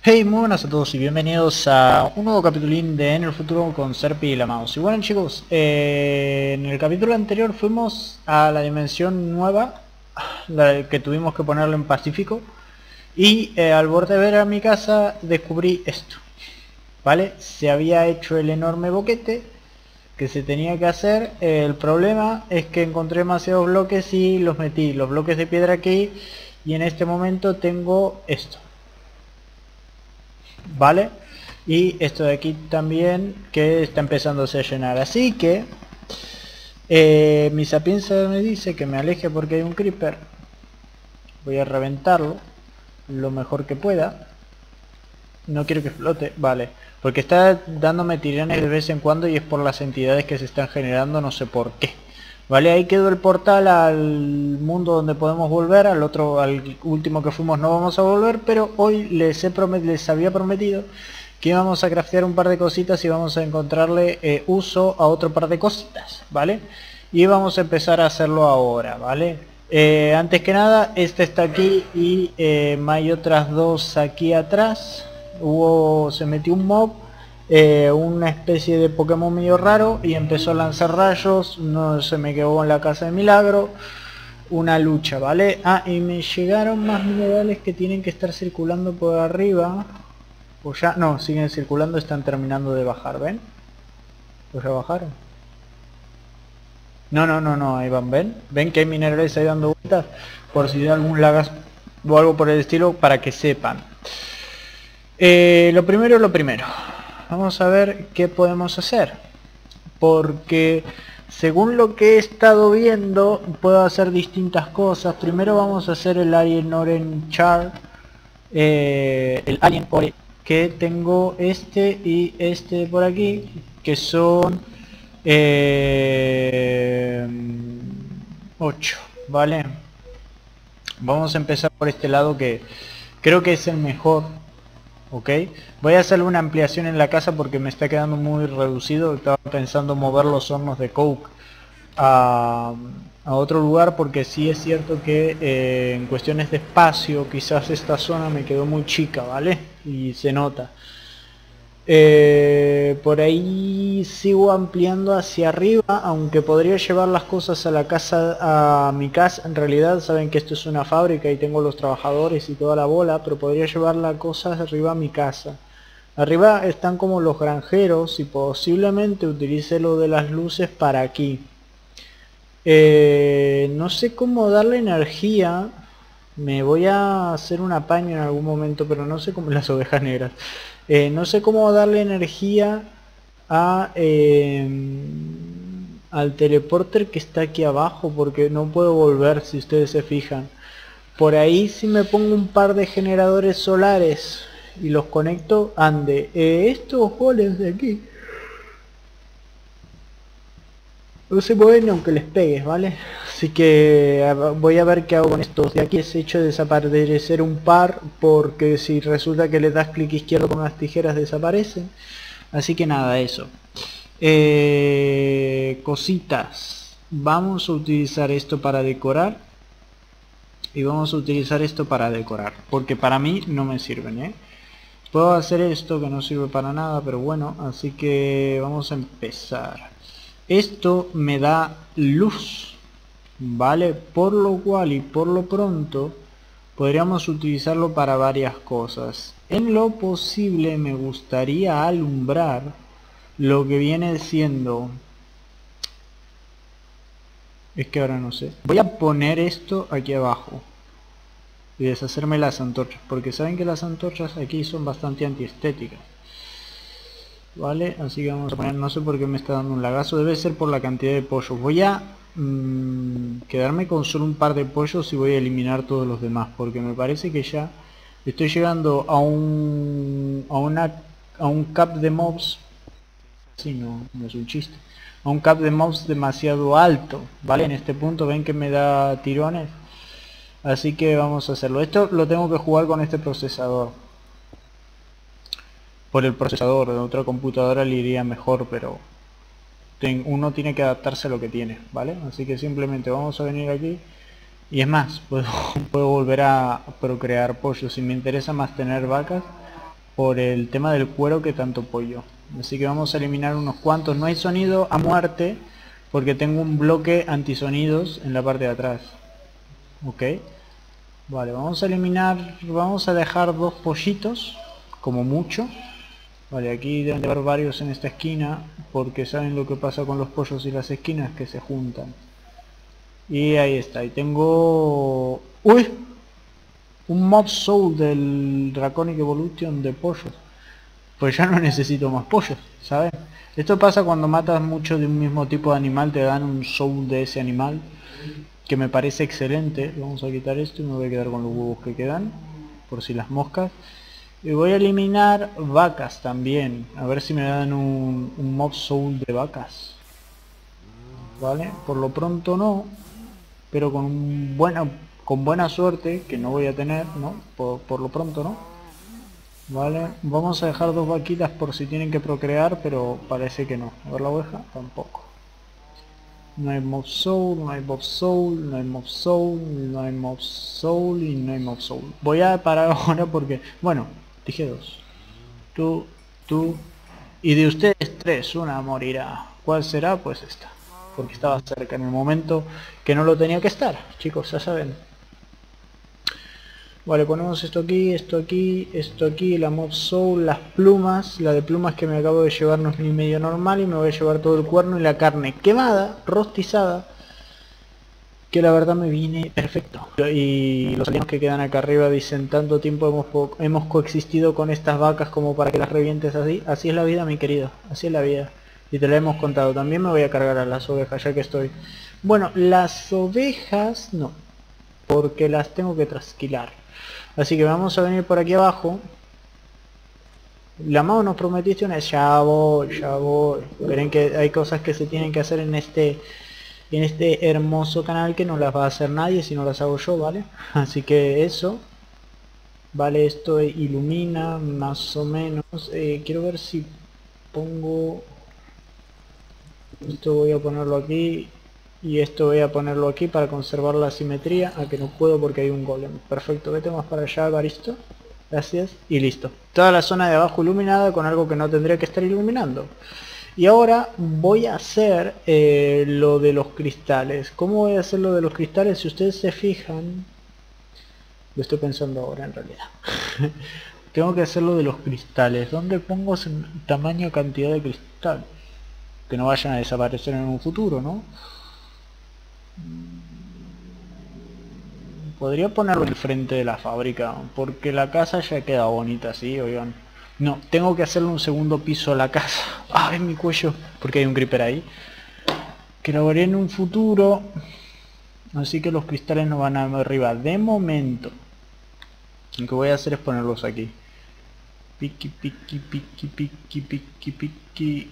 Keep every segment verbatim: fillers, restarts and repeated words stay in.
Hey, muy buenas a todos y bienvenidos a un nuevo capitulín de En el Futuro con Serpi y la Mouse. Y bueno chicos, eh, en el capítulo anterior fuimos a la dimensión nueva, la que tuvimos que ponerlo en Pacífico. Y eh, al volver a mi casa descubrí esto, ¿vale? Se había hecho el enorme boquete que se tenía que hacer. Eh, el problema es que encontré demasiados bloques y los metí, los bloques de piedra aquí. Y en este momento tengo esto, ¿vale? Y esto de aquí también que está empezándose a llenar, así que eh, mi sapiencia me dice que me aleje porque hay un creeper. Voy a reventarlo lo mejor que pueda. No quiero que flote, vale, porque está dándome tirones de vez en cuando y es por las entidades que se están generando, no sé por qué. Vale, ahí quedó el portal al mundo donde podemos volver. Al otro, al último que fuimos no vamos a volver, pero hoy les, he promet les había prometido que íbamos a craftear un par de cositas y vamos a encontrarle eh, uso a otro par de cositas, ¿vale? Y vamos a empezar a hacerlo ahora, ¿vale? Eh, antes que nada, este está aquí y eh, hay otras dos aquí atrás. Hubo, se metió un mob, eh, una especie de Pokémon medio raro, y empezó a lanzar rayos. No se me quedó en la casa de milagro. Una lucha, ¿vale? Ah, y me llegaron más minerales que tienen que estar circulando por arriba. O ya, no, siguen circulando, están terminando de bajar, ¿ven? Pues ya bajaron. No, no, no, no, ahí van, ¿ven? ¿Ven que hay minerales ahí dando vueltas? Por si hay algún lagas o algo por el estilo, para que sepan. Eh, lo primero, lo primero. Vamos a ver qué podemos hacer. Porque según lo que he estado viendo, puedo hacer distintas cosas. Primero vamos a hacer el Alien Oren Char. Eh, el Alien Ore, que tengo este y este por aquí, que son eh, ocho, ¿vale? Vamos a empezar por este lado que creo que es el mejor. Ok, voy a hacer una ampliación en la casa porque me está quedando muy reducido. Estaba pensando mover los hornos de coke a, a otro lugar, porque sí es cierto que eh, en cuestiones de espacio quizás esta zona me quedó muy chica, ¿vale? Y se nota. Eh, por ahí sigo ampliando hacia arriba, aunque podría llevar las cosas a la casa, a mi casa. En realidad saben que esto es una fábrica y tengo los trabajadores y toda la bola, pero podría llevar las cosas arriba a mi casa. Arriba están como los granjeros y posiblemente utilice lo de las luces para aquí. Eh, no sé cómo darle energía. Me voy a hacer un apaño en algún momento, pero no sé cómo las ovejas negras. Eh, no sé cómo darle energía a eh, al teleporter que está aquí abajo, porque no puedo volver, si ustedes se fijan. Por ahí si me pongo un par de generadores solares y los conecto, ande. Eh, estos golems de aquí no se mueven aunque les pegues, ¿vale? Así que voy a ver qué hago con estos de aquí. Es hecho desaparecer un par, porque si resulta que le das clic izquierdo con las tijeras desaparecen. Así que nada, eso. Eh, cositas. Vamos a utilizar esto para decorar. Y vamos a utilizar esto para decorar, porque para mí no me sirven, ¿eh? Puedo hacer esto que no sirve para nada, pero bueno, así que vamos a empezar. Esto me da luz, ¿vale? Por lo cual y por lo pronto podríamos utilizarlo para varias cosas. En lo posible me gustaría alumbrar lo que viene siendo... Es que ahora no sé. Voy a poner esto aquí abajo y deshacerme las antorchas, porque saben que las antorchas aquí son bastante antiestéticas. Vale, así que vamos a poner, no sé por qué me está dando un lagazo, debe ser por la cantidad de pollos. Voy a mmm, quedarme con solo un par de pollos y voy a eliminar todos los demás, porque me parece que ya estoy llegando a un a una a un cap de mobs. Sí, no, no es un chiste. A un cap de mobs demasiado alto, ¿vale? En este punto ven que me da tirones. Así que vamos a hacerlo. Esto lo tengo que jugar con este procesador. Por el procesador de otra computadora le iría mejor, pero ten, uno tiene que adaptarse a lo que tiene, ¿vale? Así que simplemente vamos a venir aquí. Y es más, puedo, puedo volver a procrear pollos. Si me interesa más tener vacas, por el tema del cuero que tanto pollo. Así que vamos a eliminar unos cuantos. No hay sonido a muerte porque tengo un bloque antisonidos en la parte de atrás. Ok. Vale, vamos a eliminar, vamos a dejar dos pollitos, como mucho. Vale, aquí deben de haber varios en esta esquina, porque saben lo que pasa con los pollos y las esquinas, que se juntan. Y ahí está, y tengo... ¡Uy! Un Mob Soul del Draconic Evolution de pollos. Pues ya no necesito más pollos, ¿sabes? Esto pasa cuando matas mucho de un mismo tipo de animal, te dan un soul de ese animal, que me parece excelente. Vamos a quitar esto y me voy a quedar con los huevos que quedan, por si las moscas. Y voy a eliminar vacas también, a ver si me dan un, un Mob Soul de vacas. Vale, por lo pronto no, pero con buena, con buena suerte, que no voy a tener, ¿no? Por, por lo pronto no. Vale, vamos a dejar dos vaquitas por si tienen que procrear, pero parece que no. A ver la oveja, tampoco. No hay Mob Soul, no hay Mob Soul, no hay Mob Soul, no hay Mob Soul y no hay Mob Soul. Voy a parar ahora porque, bueno, dije dos. Tú, tú y de ustedes tres, una morirá. ¿Cuál será? Pues esta. Porque estaba cerca en el momento que no lo tenía que estar, chicos, ya saben. Vale, ponemos esto aquí, esto aquí, esto aquí, la Mob Soul, las plumas. La de plumas que me acabo de llevar no es ni medio normal y me voy a llevar todo el cuerno y la carne quemada, rostizada, que la verdad me viene perfecto. Y los alianos que quedan acá arriba dicen, tanto tiempo hemos, co hemos coexistido con estas vacas como para que las revientes así. Así es la vida, mi querido, así es la vida. Y te la hemos contado. También me voy a cargar a las ovejas ya que estoy. Bueno, las ovejas no, porque las tengo que trasquilar. Así que vamos a venir por aquí abajo. La Mau nos prometiste una... Ya voy, ya voy. Esperen que hay cosas que se tienen que hacer en este... En este hermoso canal que no las va a hacer nadie si no las hago yo, ¿vale? Así que eso. Vale, esto ilumina más o menos. Eh, quiero ver si pongo... Esto voy a ponerlo aquí. Y esto voy a ponerlo aquí para conservar la simetría. A que no puedo porque hay un golem. Perfecto, vete más para allá, Baristo. Gracias. Y listo. Toda la zona de abajo iluminada con algo que no tendría que estar iluminando. Y ahora voy a hacer eh, lo de los cristales. ¿Cómo voy a hacer lo de los cristales? Si ustedes se fijan... Lo estoy pensando ahora en realidad. Tengo que hacer lo de los cristales. ¿Dónde pongo tamaño cantidad de cristal? Que no vayan a desaparecer en un futuro, ¿no? Podría ponerlo en el frente de la fábrica, porque la casa ya queda bonita así, oigan. No, tengo que hacerle un segundo piso a la casa. Ah, en mi cuello, porque hay un creeper ahí. Que lo haré en un futuro. Así que los cristales no van a arriba de momento. Lo que voy a hacer es ponerlos aquí. Piqui, piqui, piqui, piqui, piqui, piqui.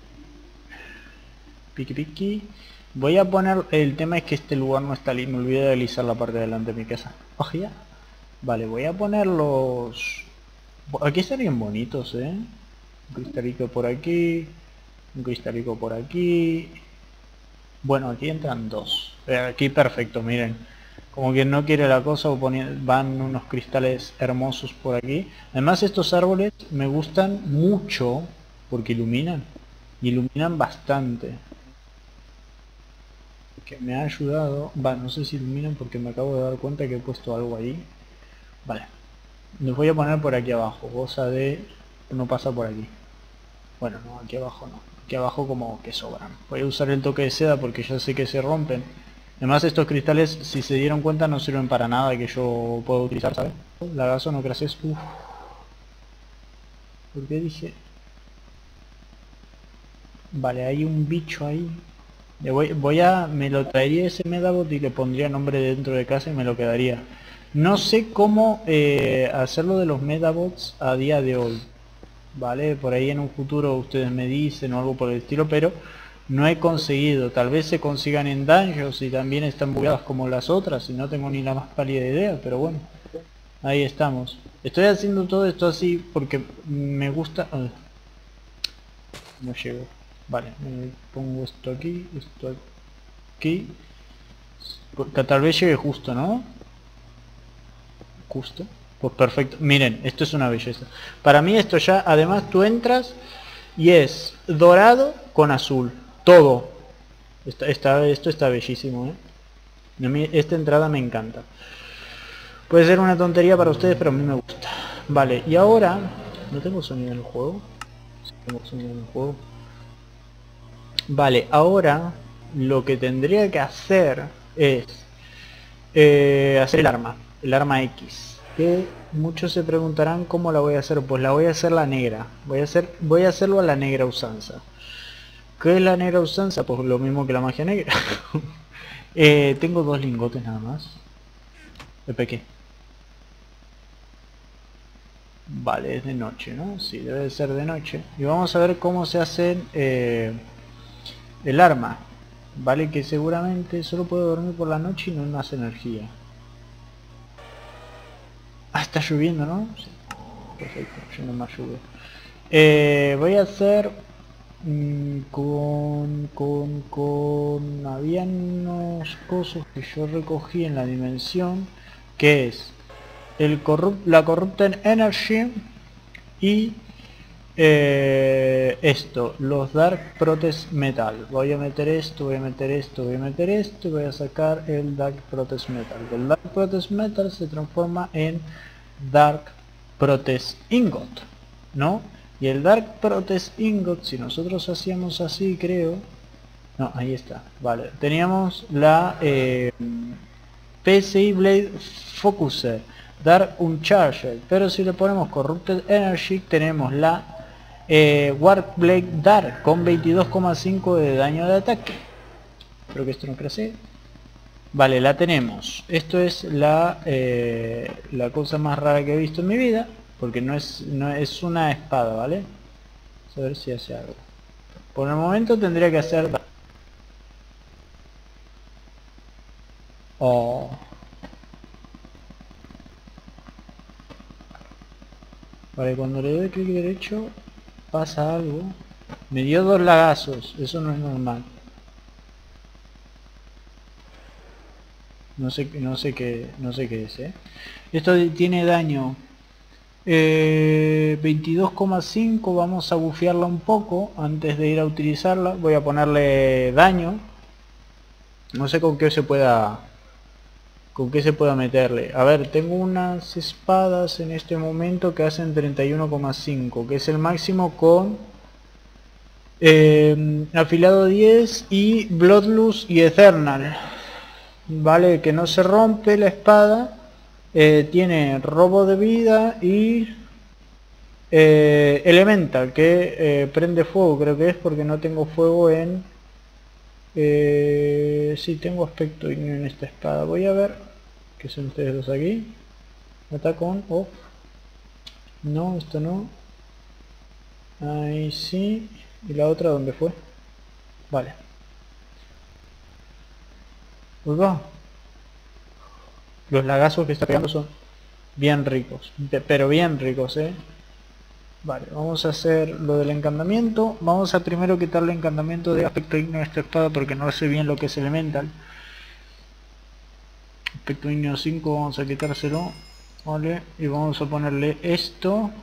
Piqui, piqui. Voy a poner... El tema es que este lugar no está listo. Me olvidé de alisar la parte de delante de mi casa. Ojo ya. Vale, voy a poner los... Aquí estarían bonitos, ¿eh? Un cristalico por aquí. Un cristalico por aquí. Bueno, aquí entran dos. Eh, aquí perfecto, miren. Como quien no quiere la cosa, van unos cristales hermosos por aquí. Además estos árboles me gustan mucho porque iluminan. Iluminan bastante. Que me ha ayudado. Va, no sé si iluminan porque me acabo de dar cuenta que he puesto algo ahí. Vale. Les voy a poner por aquí abajo. Cosa de... No pasa por aquí. Bueno, no, aquí abajo no. Aquí abajo como que sobran. Voy a usar el toque de seda porque ya sé que se rompen. Además estos cristales, si se dieron cuenta, no sirven para nada que yo puedo utilizar, ¿sabes? La gaso no gracias. Uf. ¿Por qué dije? Vale, hay un bicho ahí. Le voy, voy a... Me lo traería ese Medabot y le pondría nombre dentro de casa y me lo quedaría. No sé cómo eh, hacerlo de los Medabots a día de hoy. Vale, por ahí en un futuro ustedes me dicen o algo por el estilo, pero no he conseguido. Tal vez se consigan en dungeons y también están bugueadas como las otras y no tengo ni la más pálida idea, pero bueno, ahí estamos. Estoy haciendo todo esto así porque me gusta... Uh, no llego. Vale, me pongo esto aquí, esto aquí. Que tal vez llegue justo, ¿no? Justo. Pues perfecto. Miren, esto es una belleza. Para mí esto ya, además tú entras y es dorado con azul. Todo. Está, está, esto está bellísimo, ¿eh? A mí esta entrada me encanta. Puede ser una tontería para ustedes, pero a mí me gusta. Vale, y ahora... ¿No tengo sonido en el juego? Sí, tengo sonido en el juego. Vale, ahora lo que tendría que hacer es eh, hacer el arma, el arma X. Que muchos se preguntarán cómo la voy a hacer. Pues la voy a hacer la negra. Voy a hacer, voy a hacerlo a la negra usanza. ¿Qué es la negra usanza? Pues lo mismo que la magia negra. eh, tengo dos lingotes nada más. ¿De qué? Vale, es de noche, ¿no? Sí, debe de ser de noche. Y vamos a ver cómo se hace eh, el arma. Vale, que seguramente solo puedo dormir por la noche y no más energía. Ah, está lloviendo, ¿no? Sí. Perfecto, yendo más lluvia. Eh, voy a hacer... Mmm, con... con... con... Habían unos cosas que yo recogí en la dimensión. Que es... El corrupt, la Corrupted Energy y eh, esto, los Dark Protest Metal. Voy a meter esto, voy a meter esto, voy a meter esto y voy a sacar el Dark Protest Metal. El Dark Protest Metal se transforma en Dark Protest Ingot, ¿no? Y el Dark Protest Ingot, si nosotros hacíamos así, creo... No, ahí está, vale. Teníamos la eh, P C I Blade Focuser. Dar un Charger, pero si le ponemos Corrupted Energy tenemos la eh, Warp Blade Dark con veintidós coma cinco de daño de ataque. Espero que esto no crece. Vale, la tenemos. Esto es la eh, la cosa más rara que he visto en mi vida, porque no es, no es una espada, ¿vale? Vamos a ver si hace algo. Por el momento tendría que hacer... Oh... Vale, cuando le doy clic derecho pasa algo. Me dio dos lagazos, eso no es normal. No sé, no sé qué, no sé qué es, ¿eh? Esto tiene daño eh, veintidós coma cinco, vamos a bufearla un poco antes de ir a utilizarla. Voy a ponerle daño. No sé con qué se pueda... ¿Con qué se pueda meterle? A ver, tengo unas espadas en este momento que hacen treinta y uno coma cinco, que es el máximo con eh, afilado diez y Bloodlust y Eternal. Vale, que no se rompe la espada. Eh, tiene robo de vida y eh, Elemental, que eh, prende fuego, creo que es porque no tengo fuego en... Eh, sí, tengo aspecto ignio en esta espada. Voy a ver qué son ustedes dos aquí. Ataque on, off. No, esto no. Ahí sí. ¿Y la otra dónde fue? Vale. Pues va. Los lagazos que está pegando son bien ricos. Pero bien ricos, eh. Vale, vamos a hacer lo del encantamiento. Vamos a primero quitarle el encantamiento de aspecto ignio a esta espada porque no sé bien lo que es elemental. Aspecto ignio cinco, vamos a quitárselo. Vale, y vamos a ponerle esto.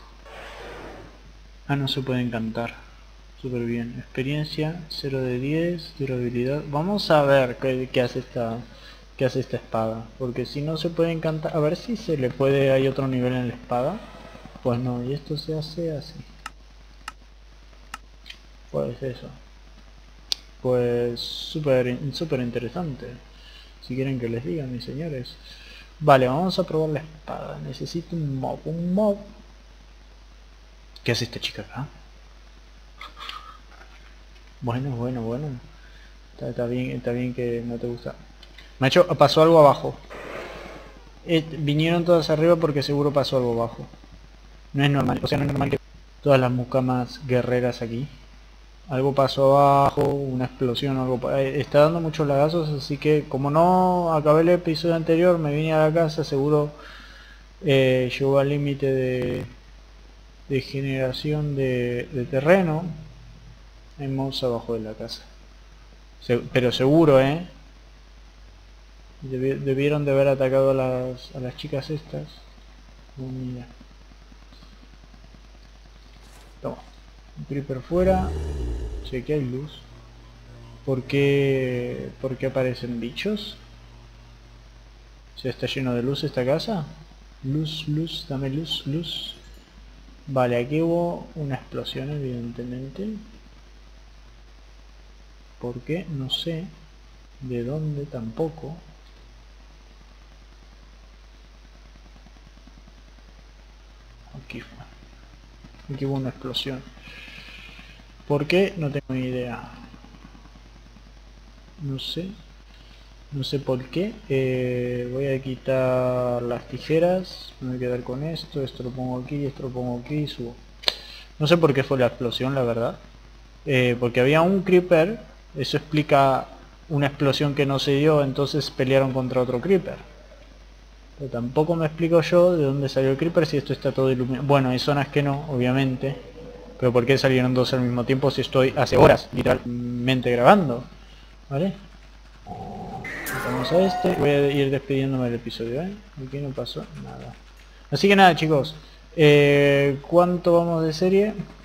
Ah, no se puede encantar. Súper bien. Experiencia cero de diez, durabilidad. Vamos a ver qué, qué hace esta qué hace esta espada. Porque si no se puede encantar. A ver si se le puede. Hay otro nivel en la espada. Pues no, y esto se hace así. Pues eso. Pues súper súper interesante. Si quieren que les diga, mis señores. Vale, vamos a probar la espada. Necesito un mob, un mob. ¿Qué hace esta chica acá? Bueno, bueno, bueno. Está, está bien, está bien que no te gusta. Me ha hecho, pasó algo abajo. Eh, vinieron todas arriba porque seguro pasó algo abajo. No es normal, o sea, no es normal que todas las mucamas guerreras aquí. Algo pasó abajo, una explosión o algo. Eh, está dando muchos lagazos, así que como no acabé el episodio anterior, me vine a la casa, seguro eh, llegó al límite de, de generación de, de terreno. Hay mobs abajo de la casa. Se, pero seguro, eh. Debi, debieron de haber atacado a las, a las chicas estas. Oh, mira. Toma. Un creeper fuera. Sé que hay luz. ¿Por qué, ¿Por qué aparecen bichos? ¿Se está lleno de luz esta casa? Luz, luz, dame luz, luz. Vale, aquí hubo una explosión evidentemente. ¿Por qué? No sé. ¿De dónde? Tampoco. Aquí fue. Aquí hubo una explosión. ¿Por qué? No tengo ni idea. No sé. No sé por qué. Eh, voy a quitar las tijeras. Me voy a quedar con esto. Esto lo pongo aquí, esto lo pongo aquí y subo. No sé por qué fue la explosión, la verdad. Eh, porque había un creeper. Eso explica una explosión que no se dio. Entonces pelearon contra otro creeper. Pero tampoco me explico yo de dónde salió el creeper si esto está todo iluminado. Bueno, hay zonas que no, obviamente. Pero ¿por qué salieron dos al mismo tiempo si estoy hace horas literalmente grabando? ¿Vale? Vamos a este. Voy a ir despidiéndome del episodio, ¿eh? Aquí no pasó nada. Así que nada, chicos. Eh, ¿Cuánto vamos de serie?